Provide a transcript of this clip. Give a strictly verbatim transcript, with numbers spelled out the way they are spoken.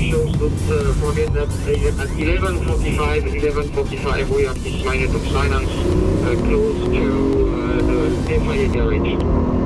shows that uh, forget that uh, at eleven forty-five, eleven forty-five we have this minute of silence uh, close to uh, the F I A garage.